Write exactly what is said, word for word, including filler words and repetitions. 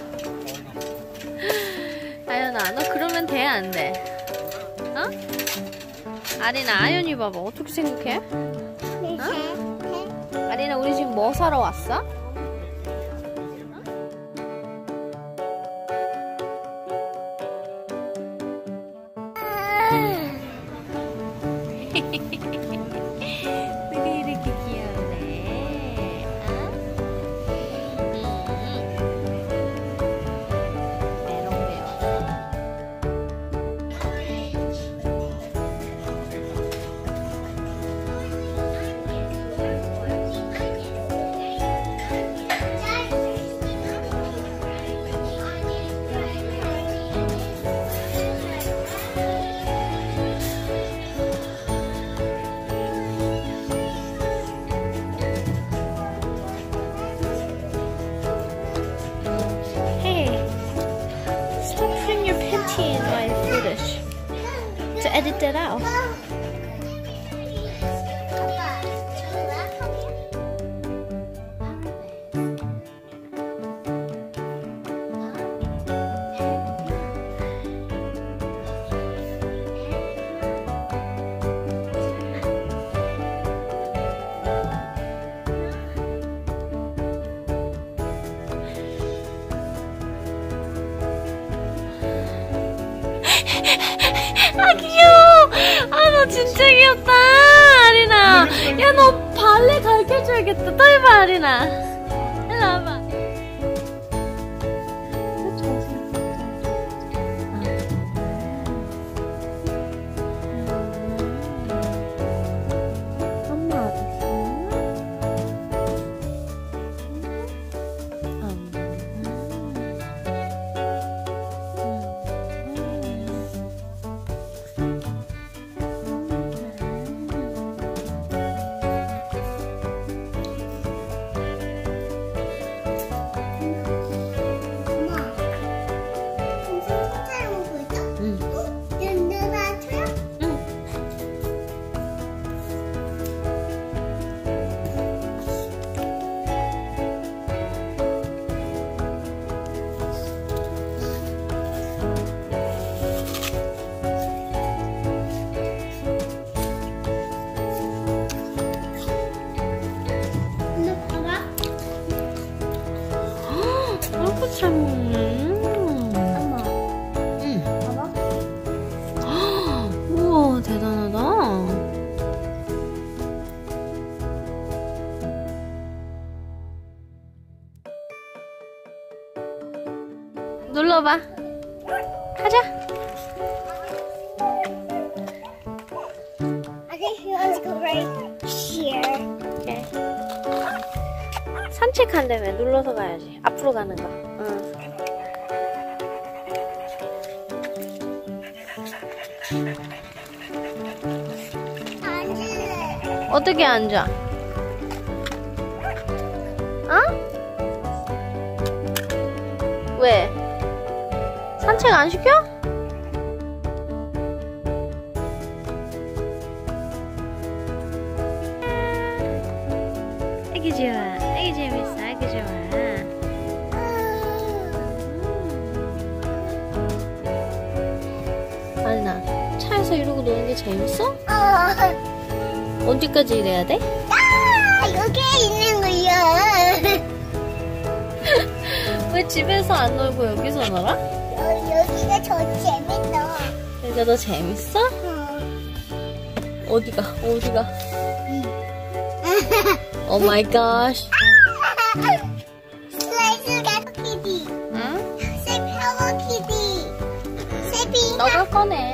아연아, 너 그러면 돼, 안 돼? 어? 아린아, 아연이 봐봐. 어떻게 생각해? 어? 아린아, 우리 지금 뭐 사러 왔어? 우리 이렇게 귀여우네. 어? 메롱 배워. In my footage to edit that out. 아 귀여워. 아 너 진짜 귀엽다 아리나. 야 너 발레 가르쳐줘야겠다. 또 해봐 아리나. 일로 와봐. 엄마 어딨어? 참. 엄마. 응. 봐봐. 우와, 대단하다. 눌러봐. 가자. I think he wants to go right here. 오케이. 산책한다며. 눌러서 가야지. 앞으로 가는 거. 응. 앉을래. 어떻게 앉아? 어? 왜? 산책 안 시켜? 애기 좋아. 애기 재밌어. 애기 좋아. 아리나, 차에서 이러고 노는 게 재밌어? 어. 언제까지 이래야 돼? 아, 여기에 있는 거야. 왜 집에서 안 놀고 여기서 놀아? 여, 여기가 더 재밌어. 여기가 더 재밌어? 어. 어디가? 어디가? 오 마이 갓. 슬라이스가 키디. 응? 셀 헬로 키디. 세비. 너가 꺼내.